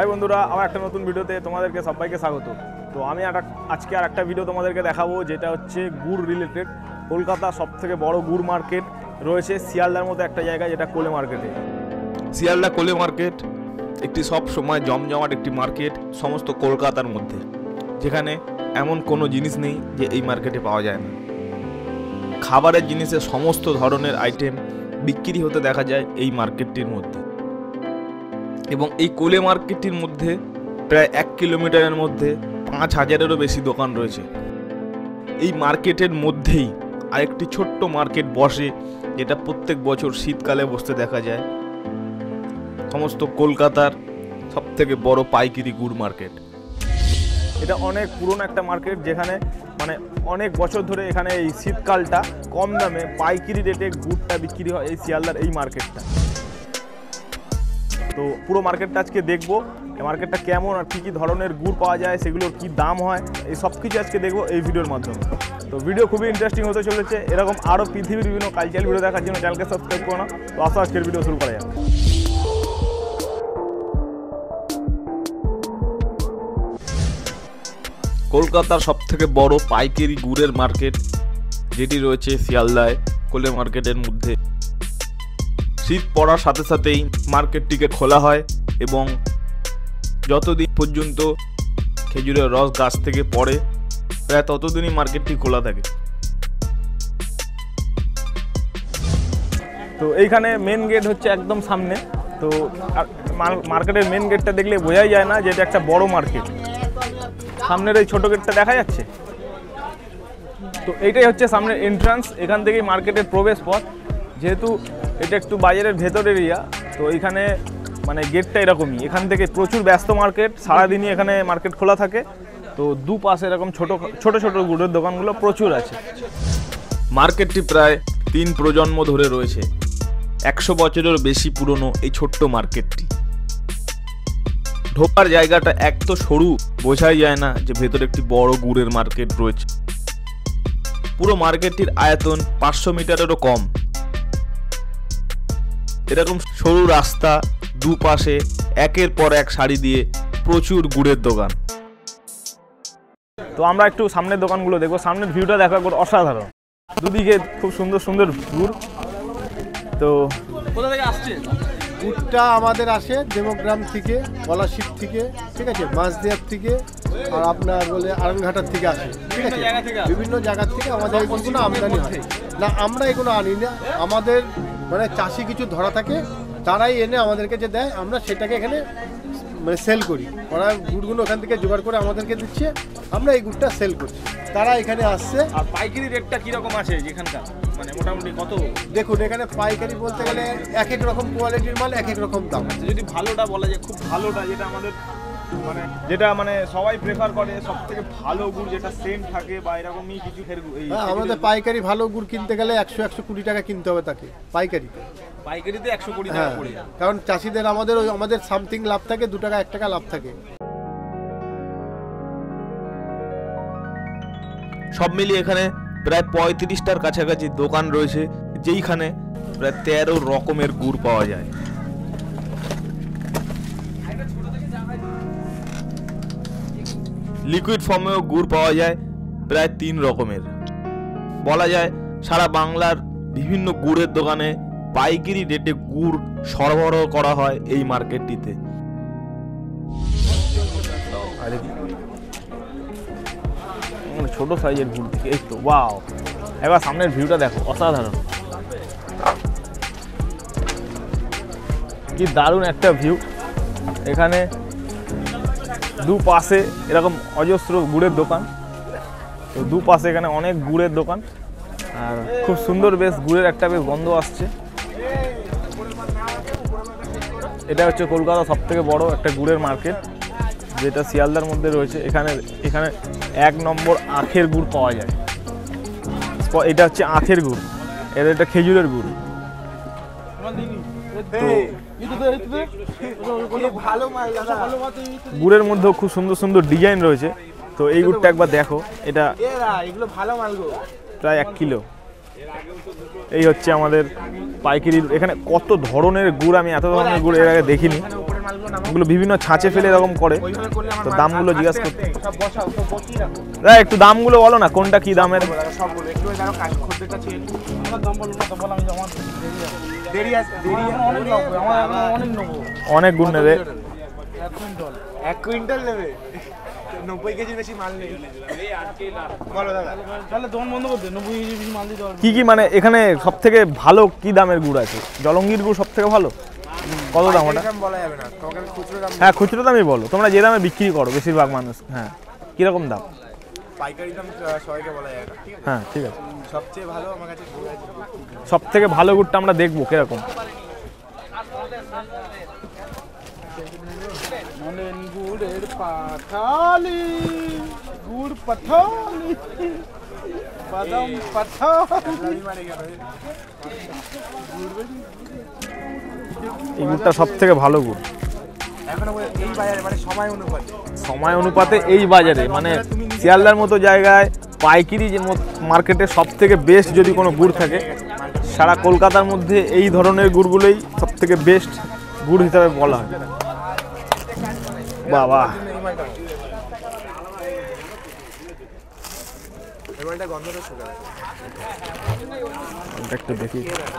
हाय बंधुरा আমার একটা নতুন ভিডিওতে তোমাদেরকে সবাইকে স্বাগত। তো আমি আজকে আরেকটা ভিডিও তোমাদেরকে দেখাবো যেটা হচ্ছে গুড় রিলেটেড। কলকাতা সবথেকে বড় গুড় মার্কেট রয়েছে শিয়ালদার মতো একটা জায়গা যেটা কোলে মার্কেটে। শিয়ালদা কোলে মার্কেট একটি সব সময় জমজমাট একটি মার্কেট সমস্ত কলকাতার মধ্যে, যেখানে এমন কোনো জিনিস নেই যে এই মার্কেটে পাওয়া যায় না। খাবারের জিনিসের সমস্ত ধরনের আইটেম বিক্রি হতে দেখা যায় এই মার্কেটটির মধ্যে। এবং এই কোলে মার্কেটটির মধ্যে প্রায় 1 কিলোমিটারের মধ্যে 5000-এরও বেশি দোকান রয়েছে। এই মার্কেটের মধ্যেই আরেকটি ছোট্ট মার্কেট বসে, যেটা প্রত্যেক বছর শীতকালে বসতে দেখা যায়। সমস্ত কলকাতার সবথেকে বড় পাইকারি গুড় মার্কেট। এটা অনেক পুরনো একটা মার্কেট, যেখানে মানে অনেক বছর ধরে এখানে এই শীতকালটা কম দামে পাইকারি রেটে গুড়টা বিক্রি হয় এই শিয়ালদার এই মার্কেটটা। তো পুরো মার্কেটটা আজকে দেখবো, এই মার্কেটটা কেমন আর কী কী ধরনের গুড় পাওয়া যায়, সেগুলোর কী দাম হয়, এই সব কিছু আজকে দেখবো এই ভিডিওর মাধ্যমে। তো ভিডিও খুবই ইন্টারেস্টিং হতে চলেছে। এরকম আরও পৃথিবীর বিভিন্ন কালচারাল ভিডিও দেখার জন্য চ্যানেলকে সাবস্ক্রাইব করো না। তো আসো আজকের ভিডিও শুরু করা যাক। কলকাতার সবথেকে বড় পাইকারি গুড়ের মার্কেট যেটি রয়েছে শিয়ালদায় কোলে মার্কেটের মধ্যে। শীত পড়ার সাথে সাথেই মার্কেটটিকে খোলা হয় এবং যতদিন পর্যন্ত খেজুরের রস গাছ থেকে পড়ে প্রায় ততদিনই মার্কেটটি খোলা থাকে। তো এইখানে মেন গেট হচ্ছে একদম সামনে। তো মার্কেটের মেন গেটটা দেখলে বোঝাই যায় না যে এটা একটা বড় মার্কেট। সামনের এই ছোটো গেটটা দেখা যাচ্ছে, তো এইটাই হচ্ছে সামনের এন্ট্রান্স। এখান থেকেই মার্কেটের প্রবেশ পথ। যেহেতু এটা একটু বাজারের ভেতর এরিয়া, তো এইখানে মানে গেটটা এরকমই। এখান থেকে প্রচুর ব্যস্ত মার্কেট, সারাদিনই এখানে মার্কেট খোলা থাকে। তো দুপাশে এরকম ছোট ছোট গুড়ের দোকানগুলো প্রচুর আছে। মার্কেটটি প্রায় 3 প্রজন্ম ধরে রয়েছে। 100 বছরের বেশি পুরনো এই ছোট্ট মার্কেটটি। ঢোকার জায়গাটা এক তো সরু, বোঝাই যায় না যে ভেতরে একটি বড় গুড়ের মার্কেট রয়েছে। পুরো মার্কেটটির আয়তন 500 মিটারেরও কম। এরকম সরু রাস্তা, দুপাশে একের পর এক সারি দিয়ে প্রচুর গুড়ের দোকান। তো আমরা একটু সামনের দোকানগুলো দেখবো। সামনের ভিউটা দেখো একবার অসাধারণ। দুদিকে খুব সুন্দর সুন্দর গুড়। তো কোথা থেকে আসছে গুড়টা? আমাদের আসে দেবগ্রাম থেকে, পলাশির থেকে, ঠিক আছে, মাঝদিয়ার থেকে, আর আপনার বলে আরানঘাটার থেকে আসে, ঠিক আছে। বিভিন্ন জায়গার থেকে আমাদের এগুলো আমদানি হয় না, আমরা এগুলো আনি না। আমাদের মানে চাষি কিছু ধরা থাকে, তারাই এনে আমাদেরকে যে দেয়, আমরা সেটাকে এখানে মানে সেল করি। ওরা গুড়গুলো ওখান থেকে জোগাড় করে আমাদেরকে দিচ্ছে, আমরা এই গুড়টা সেল করছি। তারা এখানে আসছে। আর পাইকারি রেটটা কীরকম আছে যেখানকার, মানে মোটামুটি কত? দেখুন, এখানে পাইকারি বলতে গেলে এক এক রকম কোয়ালিটির মাল, এক এক রকম দাম। যদি ভালোটা বলা যায়, খুব ভালোটা যেটা আমাদের মানে সবাই প্রেফার করে, সব থেকে ভালো গুড় যেটা সেন্ট থাকে বা এরকমই কিছু। আমাদের পাইকারি ভালো গুড় কিনতে গেলে 100-120 টাকা কিনতে হবে তাকে, পাইকারিতে 120 টাকা পড়ে যায়। কারণ চাষিদের আমাদের সামথিং লাভ থাকে, 2 টাকা 1 টাকা লাভ থাকে। সব মিলিয়ে এখানে প্রায় 35টার কাছাকাছি দোকান রয়েছে, যেইখানে প্রায় 13 রকমের গুড় পাওয়া যায়। লিকুইড ফর্মেও গুড় পাওয়া যায় প্রায় 3 রকমের। বলা যায় সারা বাংলার বিভিন্ন গুড়ের দোকানে পাইকারি রেটে গুড় সরবরাহ করা হয় এই মার্কেটটিতে। ছোট সাইজের গুড়, এই তো ওয়াও। এবার সামনের ভিউটা দেখো, অসাধারণ, কি দারুণ একটা ভিউ। এখানে দুপাশে এরকম অজস্র গুড়ের দোকান। তো দুপাশে এখানে অনেক গুড়ের দোকান, আর খুব সুন্দর বেশ গুড়ের একটা বেশ গন্ধ আসছে। এটা হচ্ছে কলকাতা সবথেকে বড় একটা গুড়ের মার্কেট, যেটা শিয়ালদার মধ্যে রয়েছে। এখানে 1 নম্বর আখের গুড় পাওয়া যায়। এটা হচ্ছে আখের গুড়, এটা খেজুরের গুড়। গুড়ের মধ্যেও খুব সুন্দর সুন্দর ডিজাইন রয়েছে। তো এই গুড়টা একবার দেখো, এটা প্রায় 1 কিলো। এই হচ্ছে আমাদের পাইকারি। এখানে কত ধরনের গুড়, আমি এত ধরনের গুড় এর আগে দেখিনি। এগুলো বিভিন্ন ছাঁচে ফেলে এরকম করে, তো দামগুলো জিজ্ঞাসা করতে। দাদা একটু দামগুলো বলো না, কোনটা কি দামের? অনেক গুণ নেবে, 1 কুইন্টাল নেবে, 90 কেজি বেশি মাল নেই। বলো দাদা, তাহলে দোকান বন্ধ করতে, 90 কেজি বেশি মাল দিতে হবে। কি কি মানে এখানে সব থেকে ভালো কি দামের গুড় আছে? জলঙ্গির গুড় সব থেকে ভালো, কত দাম ওটা? বলা যাবে না, তোমাকে খুচরো দাম। হ্যাঁ খুচরো দামই বলো, তোমরা যে দামে বিক্রি করো বেশিরভাগ মানুষ। হ্যাঁ কিরকম দাম? পাইকারি দাম সবাইকে বলা যায় না, ঠিক আছে? হ্যাঁ ঠিক আছে। সবচেয়ে ভালো আমার কাছে গুড় আছে। সব থেকে ভালো গুড়টা আমরা দেখবো কিরকম। গুড়ের পাথালি, গুড় পাথালি, বাদাম পাথালি। এই গুড়টা সব থেকে ভালো গুড় এখনো এই বাজারে মানে সময় অনুপাতে, সময় অনুপাতে এই বাজারে, মানে শিয়ালদার মতো জায়গায় পাইকারি যে মার্কেটে সব থেকে বেস্ট যদি কোনো গুড় থাকে, সারা কলকাতার মধ্যে এই ধরনের গুড়গুলোই সব থেকে বেস্ট গুড় হিসাবে বলা হয়। বাবা একটু দেখি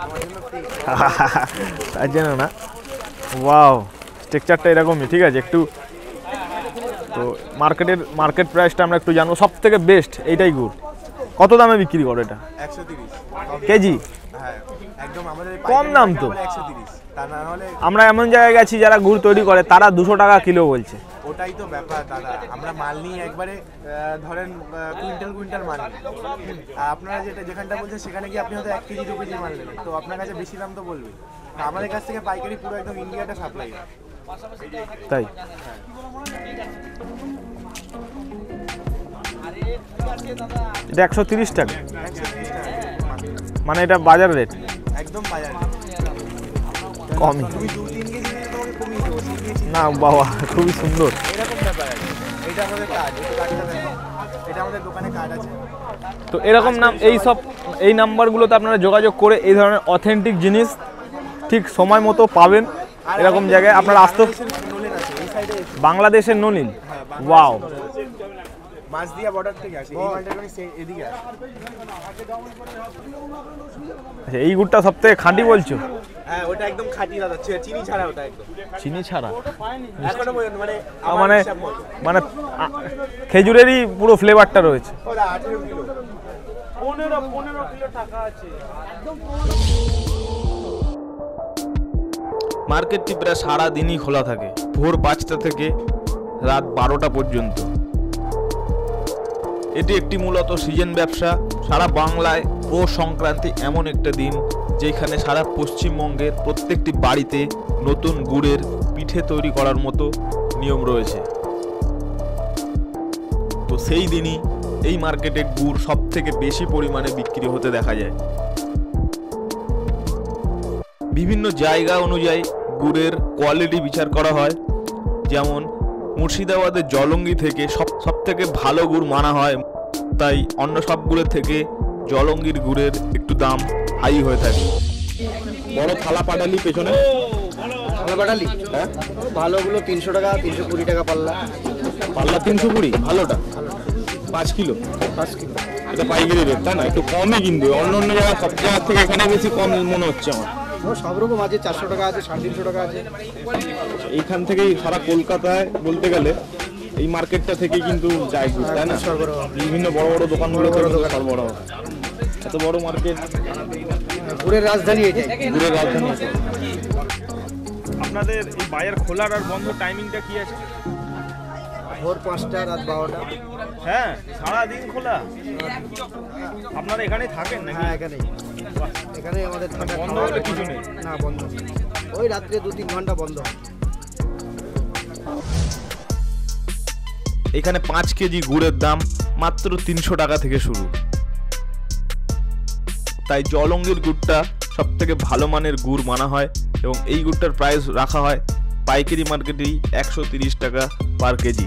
তার জন্য না, ওয়াও স্ট্রাকচারটা এরকমই, ঠিক আছে। একটু তো মার্কেট প্রাইসটা আমরা একটু জানবো। সব থেকে বেস্ট এইটাই গুড়। কত দামে বিক্রি করো এটা? 130 কেজি। হ্যাঁ একদম আমাদের কম দাম তো। 130, তা না হলে আমরা এমন জায়গায় গেছি যারা গুড় তৈরি করে তারা 200 টাকা কিলো বলছে। ওটাই তো ব্যাপার দাদা, আমরা মাল নিয়ে একবারে ধরেন কুইন্টাল মাল নিই। আর আপনারা যেখানটা বলছেন সেখানে গিয়ে আপনি হয়তো 1 কেজি 2 কেজি মাল নেবেন, তো আপনার কাছে বেশি দাম তো বলবে। আমাদের কাছ থেকে পাইকারি পুরো একদম ইন্ডিয়াটা সাপ্লাই হয়। তাই এটা 130 টাকা, 130 টাকা মানে এটা বাজার রেট একদম বাজার কমই। তুমি 2-3 কেজি নিলে তোমাকে কমিয়ে দেবো, 3 কেজি না বাবা খুবই সুন্দর। এরকম ব্যাপার আছে। এটা আমাদের কার্ড, এটা আমাদের দোকানে কার্ড আছে। তো এরকম নাম এই নাম্বারগুলোতে আপনারা যোগাযোগ করে এই ধরনের অথেন্টিক জিনিস ঠিক সময় মতো পাবেন। এরকম জায়গায় আপনারা আসতে। নলিন আছে এই সাইডে, বাংলাদেশের নলিন, ওয়াও। মাছদিয়া বর্ডার থেকে আসে এই মালটা, আমি এদিকে আসে। আচ্ছা এই গুড়টা সব থেকে খাঁটি বলছো? হ্যাঁ ওটা একদম খাঁটি দাদা, চিনি ছাড়া ওটা একদম। চিনি ছাড়া? এখনো পর্যন্ত মানে মানে মানে খেজুরেরই পুরো ফ্লেভারটা রয়েছে। ওটা 18 কিলো, 15 কিলো টাকা আছে। মার্কেটটি প্রায় সারাদিনই খোলা থাকে, ভোর 5টা থেকে রাত 12টা পর্যন্ত। এটি একটি মূলত সিজন ব্যবসা। সারা বাংলায় পৌষ সংক্রান্তি এমন একটা দিন যেখানে সারা পশ্চিমবঙ্গের প্রত্যেকটি বাড়িতে নতুন গুড়ের পিঠে তৈরি করার মতো নিয়ম রয়েছে। তো সেই দিনই এই মার্কেটে গুড় সব থেকে বেশি পরিমাণে বিক্রি হতে দেখা যায়। বিভিন্ন জায়গা অনুযায়ী গুড়ের কোয়ালিটি বিচার করা হয়, যেমন মুর্শিদাবাদের জলঙ্গি থেকে সব থেকে ভালো গুড় মানা হয়, তাই অন্য সবগুলোর থেকে জলঙ্গির গুড়ের একটু দাম হাই হয়ে থাকে। বড় থালা পাটালি পেছনে পাটালি, হ্যাঁ ভালোগুলো 300 টাকা, 320 টাকা পাল্লা। পাল্লা 320, ভালোটা 5 কিলো। এটা পাইকারি রেট, তাই না? একটু কমই, কিন্তু অন্য জায়গায় সব জায়গার থেকে এখানে বেশি কম মনে হচ্ছে আমার। সব রকম আছে, 400 টাকা আছে, 350 টাকা আছে। এইখান থেকেই সারা কলকাতায় বলতে গেলে এই মার্কেটটা থেকে কিন্তু যায় গুড়, তাই না? বিভিন্ন বড় বড় দোকানগুলো সরবরাহ। এত বড় মার্কেট, গুড়ের রাজধানী এটাই, গুড়ের রাজধানী। আপনাদের এই বাজার খোলার আর বন্ধ টাইমিংটা কি আছে? ভোর 5টা, রাত 12টা। হ্যাঁ সারাদিন খোলা। আপনারা এখানেই থাকেন নাকি? হ্যাঁ এখানে আমাদের থাকা, বন্ধ হলে কিছু নেই? না বন্ধ নেই, ওই রাত্রে 2-3 ঘন্টা বন্ধ। এখানে 5 কেজি গুড়ের দাম মাত্র 300 টাকা থেকে শুরু। তাই জলঙ্গির গুড়টা সব থেকে ভালো মানের গুড় মানা হয় এবং এই গুড়টার প্রাইস রাখা হয় পাইকারি মার্কেটেই 130 টাকা পার কেজি।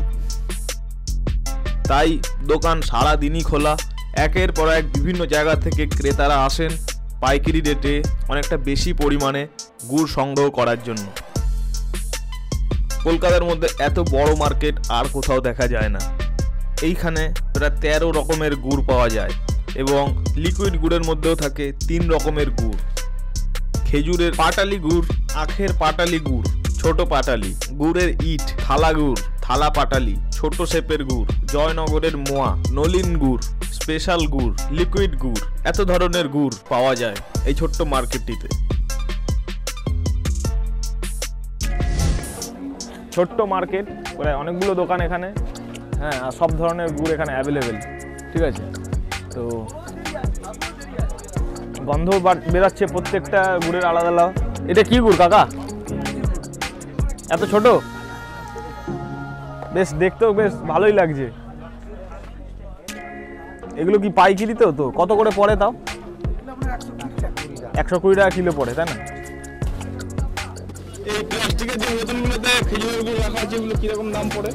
তাই দোকান সারাদিনই খোলা। একের পর এক বিভিন্ন জায়গা থেকে ক্রেতারা আসেন পাইকারি রেটে অনেকটা বেশি পরিমাণে গুড় সংগ্রহ করার জন্য। কলকাতার মধ্যে এত বড় মার্কেট আর কোথাও দেখা যায় না। এইখানে প্রায় 13 রকমের গুড় পাওয়া যায় এবং লিকুইড গুড়ের মধ্যেও থাকে 3 রকমের গুড়। খেজুরের পাটালি গুড়, আখের পাটালি গুড়, ছোট পাটালি, গুড়ের ইট, থালা গুড়, থালা পাটালি, ছোট শেপের গুড়, জয়নগরের মোয়া, নলিন গুড়, স্পেশাল গুড়, লিকুইড গুড়, এত ধরনের গুড় পাওয়া যায় এই ছোট্ট মার্কেটটিতে। ছোট্ট মার্কেট, প্রায় অনেকগুলো দোকান এখানে, হ্যাঁ, আর সব ধরনের গুড় এখানে অ্যাভেলেবেল, ঠিক আছে। তো গন্ধ বেরাচ্ছে প্রত্যেকটা গুড়ের আলাদা আলাদা। এটা কি গুড় কাকা, এত ছোট? বেশ দেখতেও বেশ ভালোই লাগছে। এগুলো কি পাইকিরিতেও? তো কত করে পড়ে তাও? 120 টাকা কিলো পড়ে, তাই না? এই প্লাস্টিকের যে বোতলগুলোতে খেজুরের গুড় রাখা আছে এগুলো কিরকম দাম পড়ে?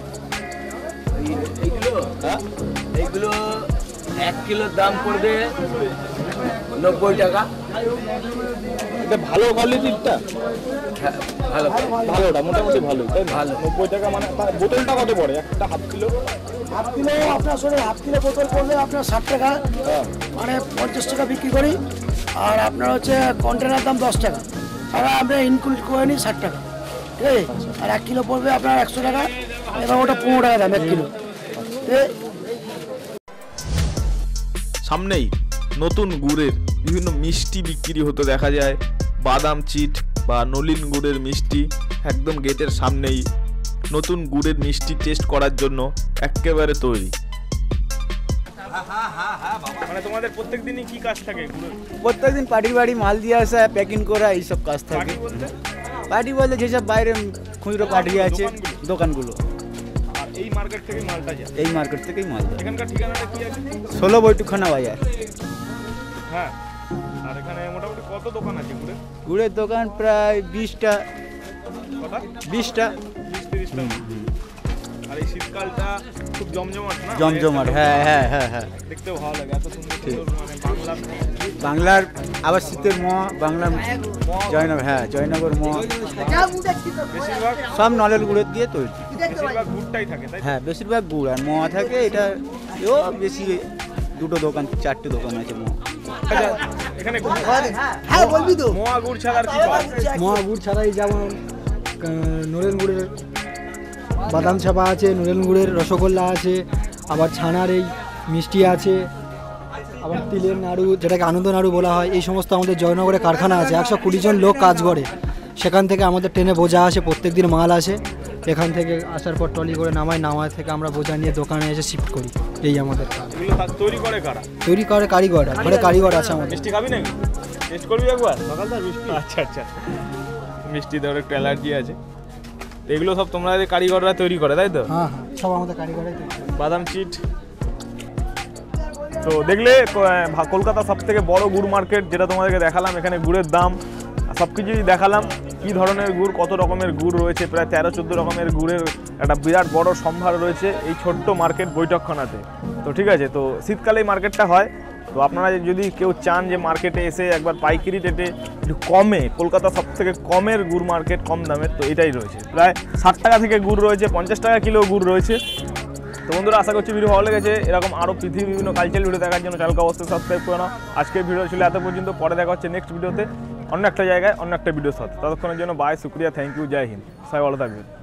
এইগুলো 1 কিলোর দাম পড়বে 90 টাকা। এটা ভালো কোয়ালিটিরটা? ভালো ভালোটা মোটামুটি ভালোই, তাই না? 90 টাকা মানে বোতলটা কত পড়ে? একটা হাফ কিলো আপনার সঙ্গে হাফ কিলো বোতল পড়লে আপনার 60 টাকা, মানে 50 টাকা বিক্রি করি। আর আপনার হচ্ছে কন্টেনার দাম 10 টাকা, আর আমরা ইনক্লুড করে নিই 60 টাকা, ঠিক আছে। আর 1 কিলো পড়বে আপনার 100 টাকা, এবার ওটা 15 টাকা দাম 1 কিলো। সামনেই নতুন গুড়ের বিভিন্ন মিষ্টি বিক্রি হতে দেখা যায়। বাদাম চিট বা নলিন গুড়ের মিষ্টি একদম গেটের সামনেই নতুন গুড়ের মিষ্টি টেস্ট করার জন্য একেবারে তৈরি। মানে তোমাদের প্রত্যেক দিনই কি কাজ থাকে গুড়ের? প্রত্যেকদিন পার্টি বাড়ি মাল দিয়ে আসা, প্যাকিং করা, এইসব কাজ থাকে। পার্টি বলতে? পার্টি বলতে যেসব বাইরে খুচরো পার্টি আছে, দোকানগুলো। আর এই মার্কেট থেকে মালটা যায়? এই মার্কেট থেকেই মাল দেয়। এখানকার ঠিকানাটা কি আছে? 16 বৈঠকখানা বাজার। হ্যাঁ। আর এখানে মোটামুটি কত দোকান আছে গুড়ের? গুড়ের দোকান প্রায় 20টা। কটা? 20টা। 20-30টা। আর এই শীতকালটা খুব জমজমাট না? জমজমাট, হ্যাঁ হ্যাঁ হ্যাঁ হ্যাঁ। দেখতেও ভালো লাগে, এত সুন্দর সুন্দর মানে বাংলা বাংলার আবার শীতের মোয়া, বাংলার জয়নগর, হ্যাঁ জয়নগর মোয়া, বেশিরভাগ সব নলের গুড়ের দিয়ে তৈরি। বেশিরভাগ গুড়টাই থাকে, তাই? হ্যাঁ বেশিরভাগ গুড় আর মোয়া থাকে। এটা এও বেশি, 2টো দোকান 4টে দোকান আছে মোয়া। আচ্ছা, এখানে হ্যাঁ বলবি তো। মোয়া গুড় ছাড়া আর কি পাওয়া যায়? মহা গুড় ছাড়াই যেমন নরেন গুড়ের বাদাম চাপা আছে, নরেন গুড়ের রসগোল্লা আছে, আবার ছানার এই মিষ্টি আছে, আবার তিলের নাড়ু যেটাকে আনন্দ নাড়ু বলা হয়। এই সমস্ত আমাদের জয়নগরে কারখানা আছে, 120 জন লোক কাজ করে। সেখান থেকে আমাদের ট্রেনে বোঝা আসে, প্রত্যেকদিন মাল আসে। এখান থেকে আসার পর ট্রলি করে নামায় থেকে আমরা বোঝা নিয়ে দোকানে এসে শিফট করি। এই আমাদের কাজ। এগুলো তৈরি করে কারা? তৈরি করে কারিগর, ঘরে কারিগর আছে আমাদের। মিষ্টি খাবি নাকি? টেস্ট করবি একবার? সকালদার মিষ্টি? আচ্ছা আচ্ছা, মিষ্টি দেওয়ার একটু অ্যালার্জি আছে। এগুলো সব তোমরা কারিগররা তৈরি করে, তাই তো? হ্যাঁ হ্যাঁ, সব আমাদের কারিগরাই তৈরি করে। বাদাম চিট। তো দেখলে কলকাতা সব থেকে বড় গুড় মার্কেট, যেটা তোমাদেরকে দেখালাম। এখানে গুড়ের দাম সব কিছুই দেখালাম, কী ধরনের গুড়, কত রকমের গুড় রয়েছে। প্রায় 13-14 রকমের গুড়ের একটা বিরাট বড় সম্ভার রয়েছে এই ছোট্ট মার্কেট বৈঠকখানাতে। তো ঠিক আছে, তো শীতকালে এই মার্কেটটা হয়। তো আপনারা যদি কেউ চান যে মার্কেটে এসে একবার পাইকারি রেটে একটু কমে, কলকাতা সব থেকে কমের গুড় মার্কেট, কম দামের, তো এটাই রয়েছে। প্রায় 60 টাকা থেকে গুড় রয়েছে, 50 টাকা কিলো গুড় রয়েছে। তো বন্ধুরা, আশা করছি ভিডিও ভালো লেগেছে। এরকম আরও পৃথিবীর বিভিন্ন কালচার ভিডিও দেখার জন্য চ্যানেলকে অবশ্যই সাবস্ক্রাইব করে নাও। আজকের ভিডিও ছিল এত পর্যন্ত। পরে দেখা হচ্ছে নেক্সট ভিডিওতে, অন্য একটা জায়গায়, অন্য একটা ভিডিওর সাথে। ততক্ষণের জন্য বাই, শুক্রিয়া, থ্যাংক ইউ, জয় হিন্দ। সবাই ভালো থাকবেন।